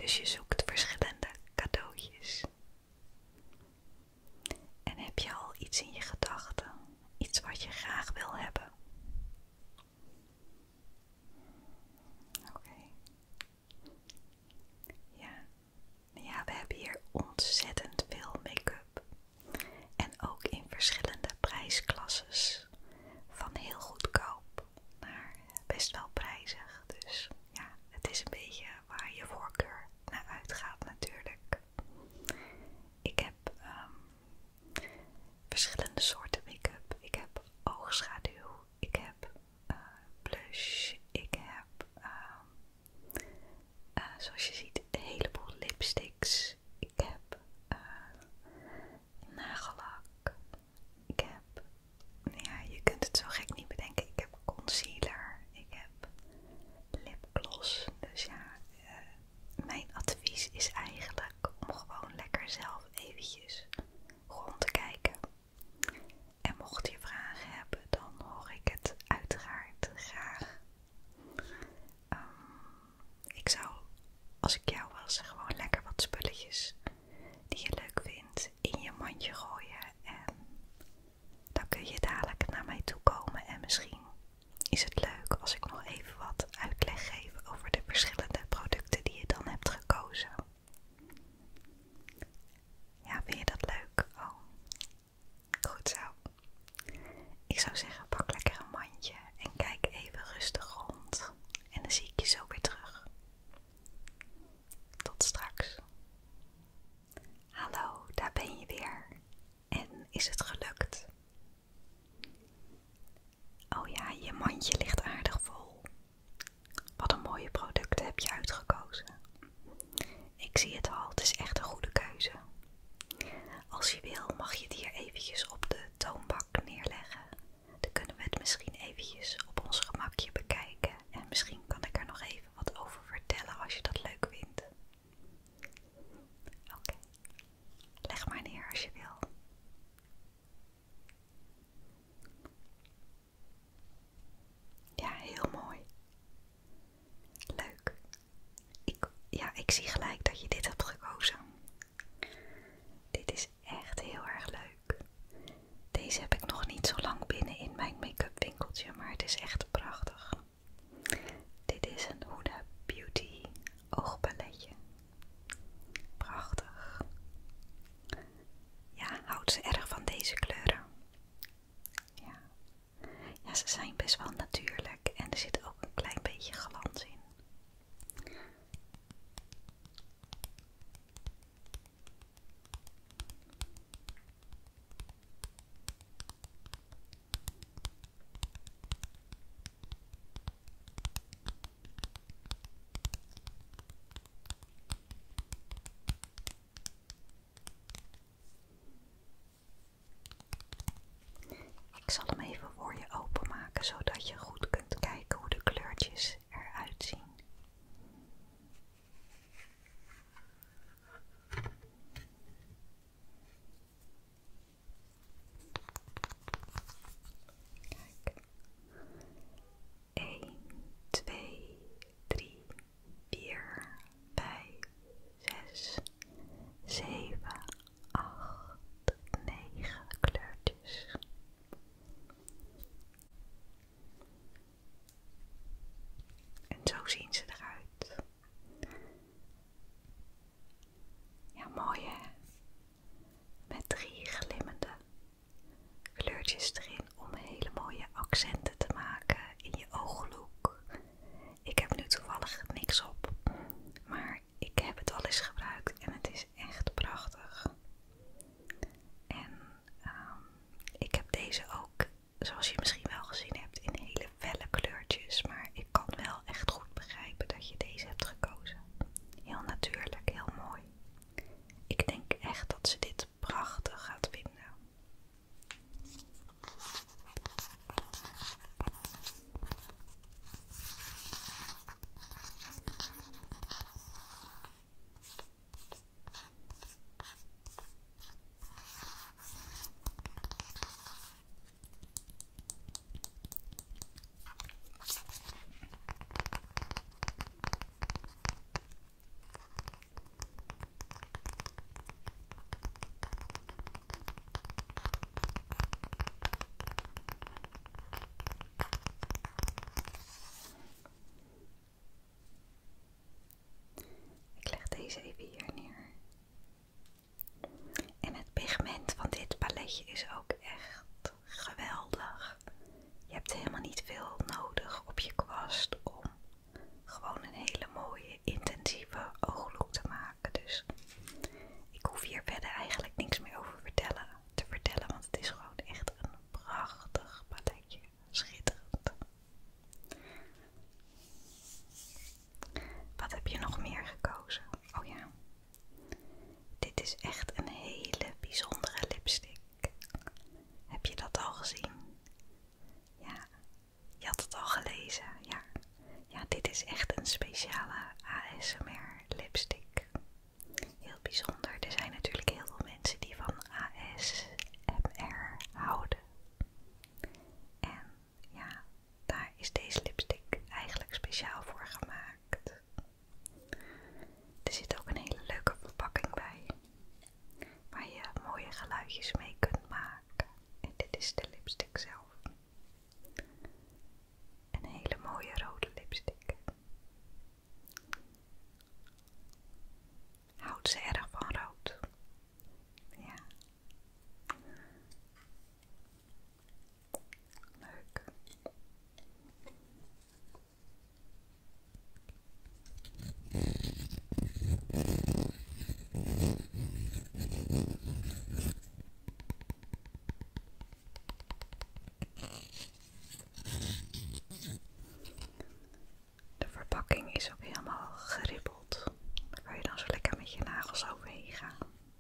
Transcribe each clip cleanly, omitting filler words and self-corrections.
Dus je zoekt verschillende cadeautjes. En heb je al iets in je gedachten? Iets wat je graag wil hebben? Oké. Ja. Ja, we hebben hier ontzettend veel make-up. En ook in verschillende prijsklasses. Van heel goedkoop naar best wel prijzig. Dus ja, het is een beetje waar je voorkeur naar uitgaat natuurlijk. Ik heb verschillende soorten make-up. Ik heb oogschaduw. Ik heb blush. Ik heb, zoals je ziet, een heleboel lipsticks. Ik heb nagellak. Ik heb, ja, je kunt het zo gek niet bedenken. Ik heb concealer. Ik heb lipgloss. Dus ja, mijn advies is eigenlijk om gewoon lekker zelf eventjes rond te kijken. En mocht je vragen hebben, dan hoor ik het uiteraard graag. Ik zou, als ik jou was, gewoon lekker wat spulletjes die je leuk vindt in je mandje gooien. En dan kun je dadelijk naar mij toe komen. En misschien is het leuk als ik nog even wat uitleg geef over de verschillende producten die je dan hebt gekozen. Ja, vind je dat leuk? Oh, goed zo. Ik zou zeggen, pak lekker een mandje en kijk even rustig rond. En dan zie ik je zo weer terug. Tot straks. Hallo, daar ben je weer. En is het gelukt? Oh ja, je mandje ligt aardig vol. Wat een mooie producten heb je uitgekozen. Ik zie het al, het is echt een goede keuze. Als je wil mag je het hier eventjes op de toonbank neerleggen. Dan kunnen we het misschien eventjes op ons gemakje bekijken. En misschien kan ik er nog even wat over vertellen als je dat leuk vindt. Oké, leg maar neer als je wil. Ja, heel mooi. Leuk. Ik zie gelijk dat je dit hebt gekozen. Dit is echt heel erg leuk. Deze heb ik nog niet zo lang binnen in mijn make-up winkeltje, maar het is echt prachtig. Dit is een Huda Beauty oogpaletje. Prachtig. Ja, houdt ze erg van deze kleuren. Ja. Ja, ze zijn best wel natuurlijk en er zit ook een klein beetje glans in. Ik zal hem even voor je openmaken, zodat je goed kunt kijken hoe de kleurtjes eruit zien. Kijk. 1, 2, 3, 4, 5, 6, 7, 8, 9 kleurtjes. deze even hier neer. En het pigment van dit paletje is ook echt geweldig. Je hebt helemaal niet veel nodig op je kwast om gewoon een hele mooie intensieve ooglook te maken. Dus ik hoef hier verder eigenlijk niks meer over te vertellen, want het is gewoon echt een prachtig paletje. Schitterend. Wat heb je nog meer gekozen? Oh ja, dit is echt een hele bijzondere lipstick. Heb je dat al gezien? Ja, je had het al gelezen. Ja, ja, dit is echt een speciale ASMR lipstick. Heel bijzonder. Er zijn natuurlijk heel veel mensen die van ASMR houden. En ja, daar is deze lipstick eigenlijk speciaal voor gemaakt. Er zit ook een hele leuke verpakking bij, waar je mooie geluidjes mee kunt maken. En dit is de lipstick zelf. Een hele mooie rode lipstick. Houdt ze erg van rood? Ja. Leuk. De verpakking is ook helemaal geribbeld. Daar kan je dan zo lekker met je nagels overheen gaan.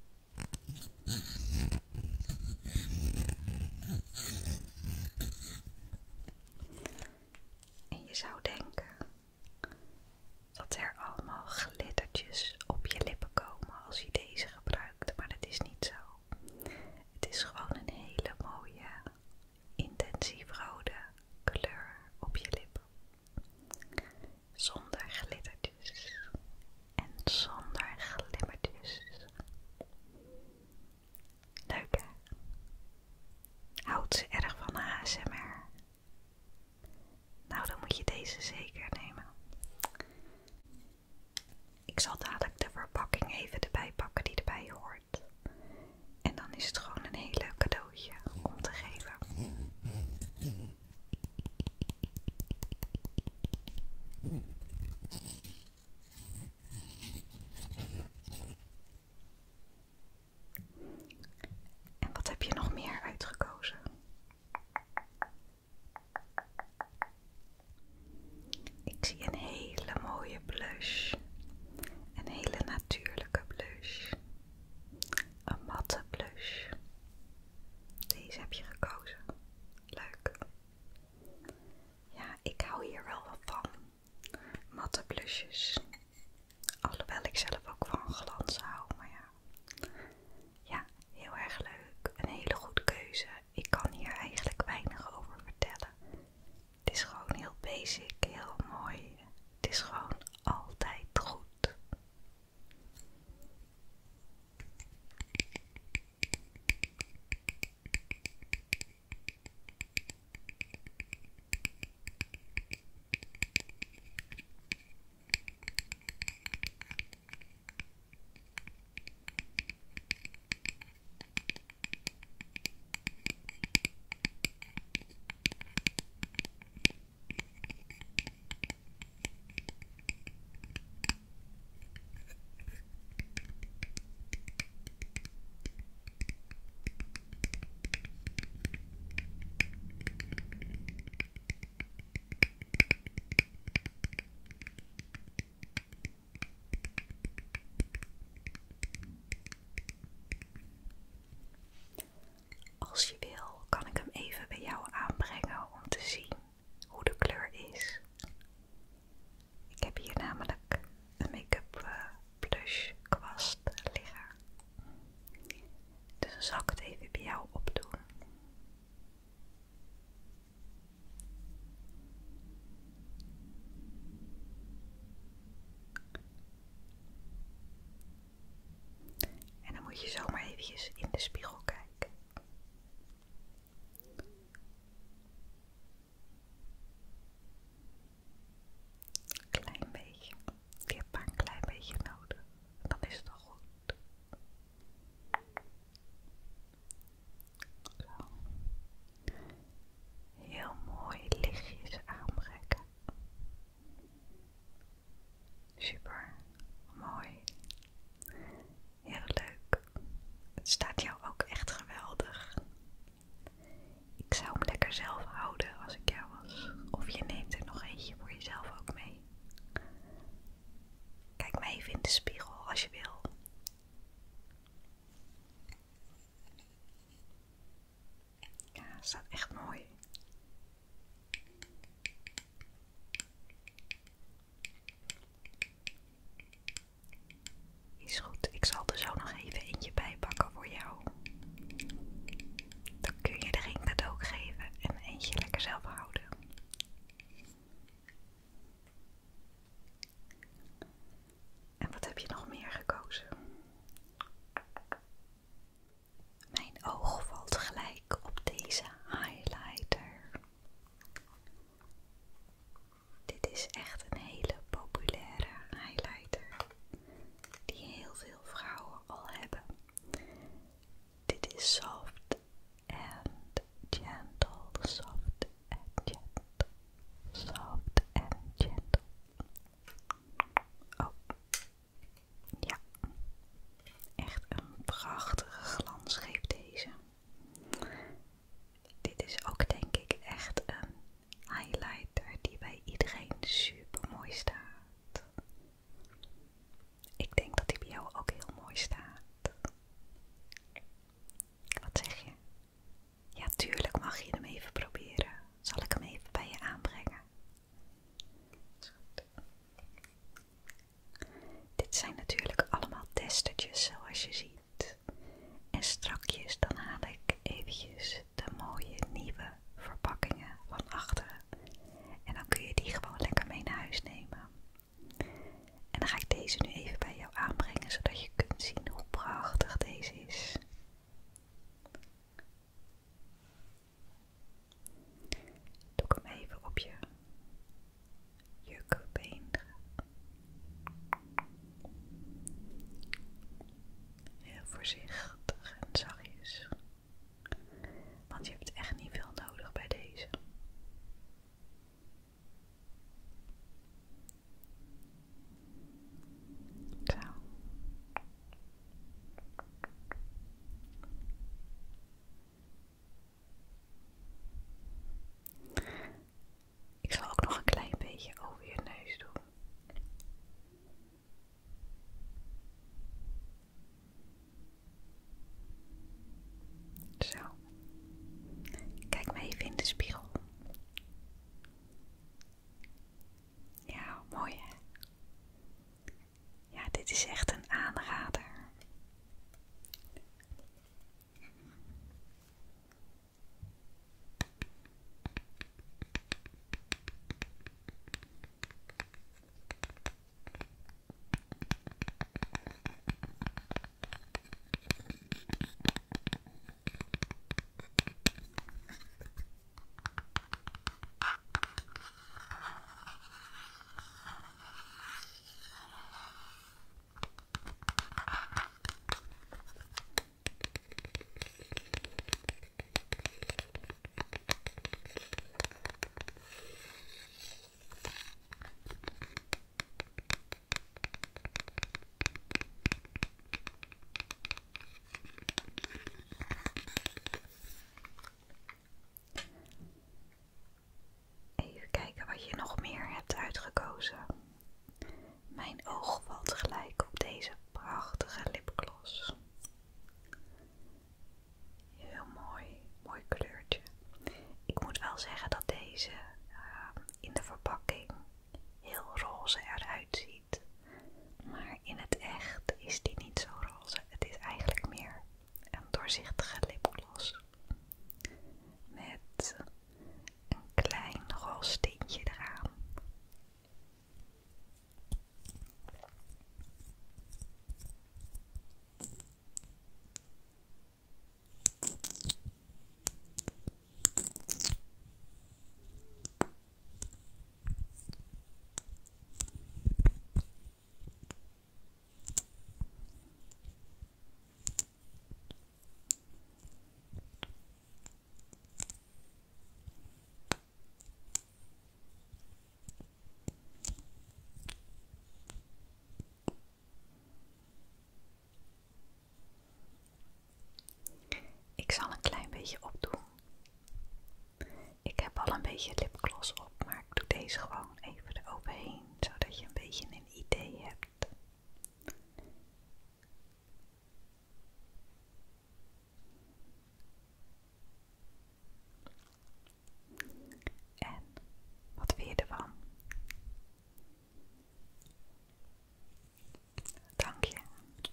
En je zou denken dat er allemaal glittertjes op je lippen komen als je deze gebruikt, maar dat is niet zo. Het is gewoon een hele mooie, intensief rode kleur op je lippen. Zonder glittertjes en zonder glimmertjes. Leuk hè? Houdt ze erg van ASMR? Nou, dan moet je deze zeker nemen. Ik zal dadelijk de verpakking even erbij pakken die erbij hoort. En dan is het gewoon een heel leuk cadeautje om te geven. En wat heb je nog meer uitgekozen? Ik zie een hele mooie blush. Een hele natuurlijke blush. Een matte blush. Is goed, ik zal er zo nog even eentje bij pakken voor jou. Dan kun je de ring cadeau geven en eentje lekker zelf houden. En wat heb je nog meer gekozen? Mijn oog valt gelijk op deze highlighter. Dit is echt een hele populaire highlighter die heel veel vrouwen al hebben. Dit is soft and gentle, soft and gentle, soft and gentle. Oh, ja, echt een prachtige glans geeft deze. Dit is ook denk ik echt een highlighter die bij iedereen super mooi staat. Ik denk dat die bij jou ook heel mooi staat. Wat zeg je? Ja, tuurlijk mag je hem even proberen. Zal ik hem even bij je aanbrengen? Dit zijn natuurlijk allemaal testertjes zoals je ziet. En strakjes dan haal ik eventjes de mooie nieuwe verpakkingen van achteren. En dan kun je die gewoon lekker mee naar huis nemen. En dan ga ik deze nu even bij jou aanbrengen, zodat je kunt zien hoe prachtig deze is. Doe ik hem even op je jukbeen. Heel voorzichtig en zachtjes. Want je hebt echt niet veel nodig bij deze. Zo. Ik zal ook nog een klein beetje over je neus doen. Zo. Kijk maar even in de spiegel. Ja, mooi hè? Ja, dit is echt een aanrader. Even kijken wat je nog meer hebt uitgekozen. Mijn oog valt gelijk op deze prachtige lipgloss. Heel mooi, mooi kleurtje. Ik moet wel zeggen dat deze in de verpakking heel roze eruit ziet. Maar in het echt is die niet zo roze. Het is eigenlijk meer een doorzichtige lipgloss. Met een klein roze tintje eraan. Ik zal een klein beetje opdoen. Ik heb al een beetje lipgloss op, maar ik doe deze gewoon even eroverheen, zodat je een beetje een idee hebt. En wat vind je ervan? Dank je.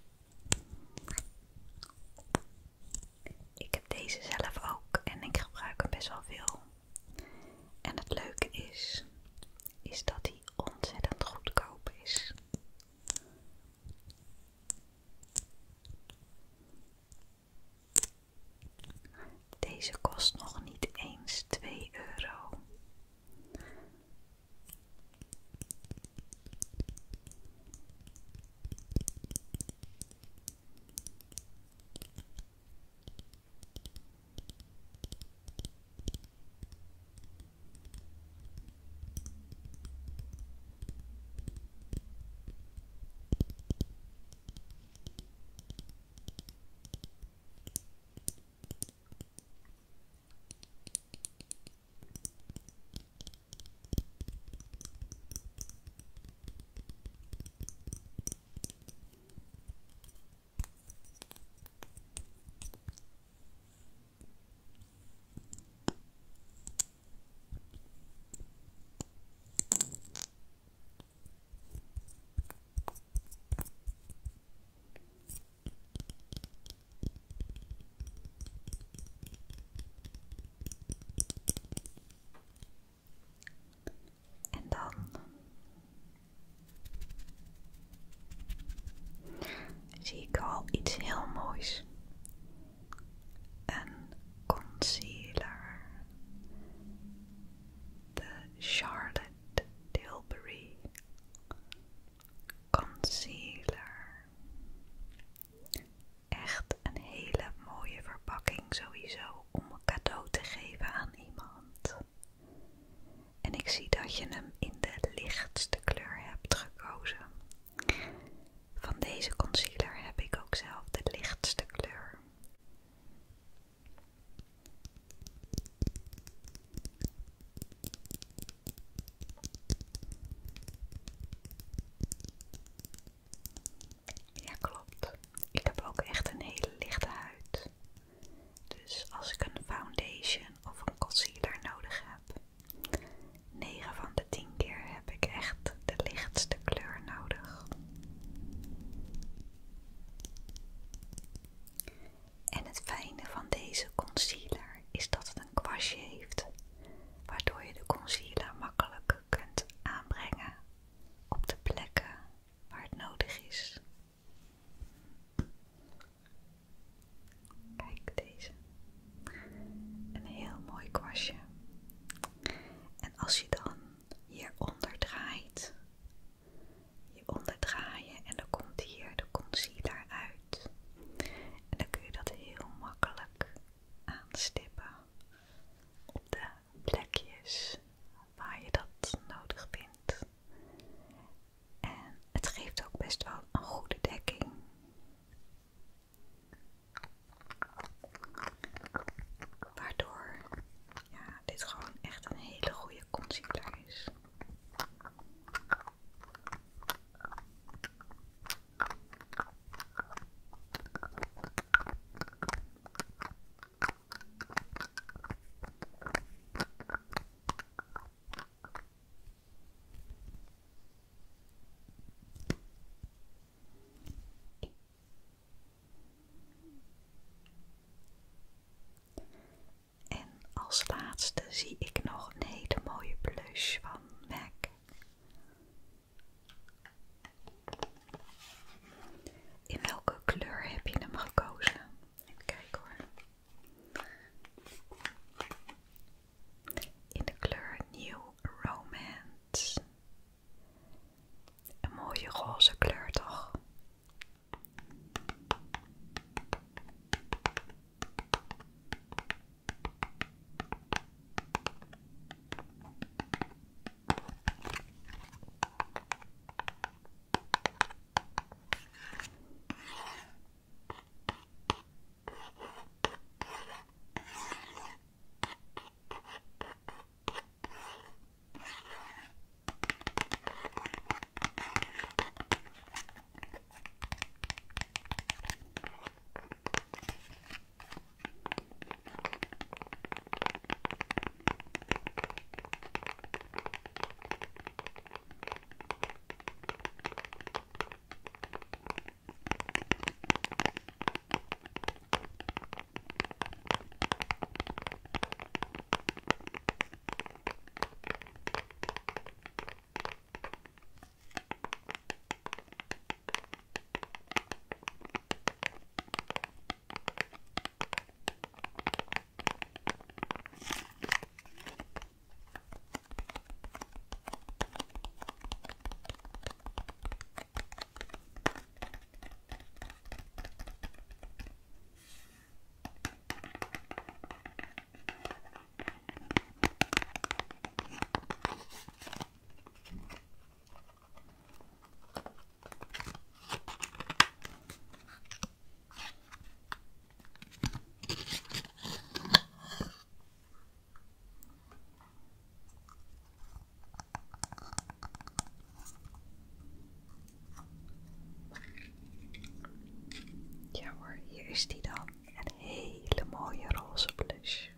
is die dan. Een hele mooie roze blush.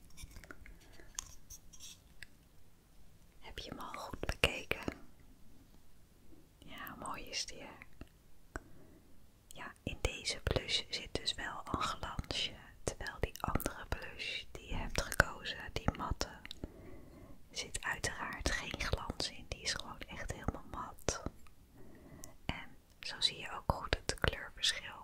Heb je hem al goed bekeken? Ja, mooi is die, hè? Ja, in deze blush zit dus wel een glansje, terwijl die andere blush die je hebt gekozen, die matte, zit uiteraard geen glans in. Die is gewoon echt helemaal mat. En zo zie je ook goed het kleurverschil.